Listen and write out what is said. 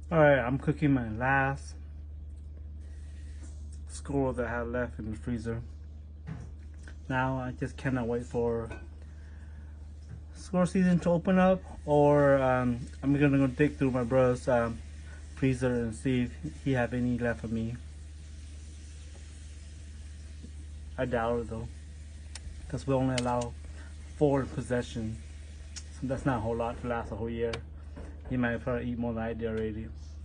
Alright, I'm cooking my last score that I have left in the freezer. Now I just cannot wait for score season to open up, or I'm gonna go dig through my brother's freezer and see if he have any left for me. I doubt it though, because we only allow 4 in possession, so that's not a whole lot to last a whole year. He might probably eat more than I did already.